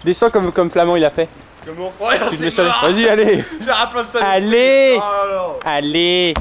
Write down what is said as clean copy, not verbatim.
Descends comme Flamand il a fait. Comment? Ouais, Tu te mets sur les... Vas-y, allez. J'ai un plein de ça. Allez. Oh, Allez.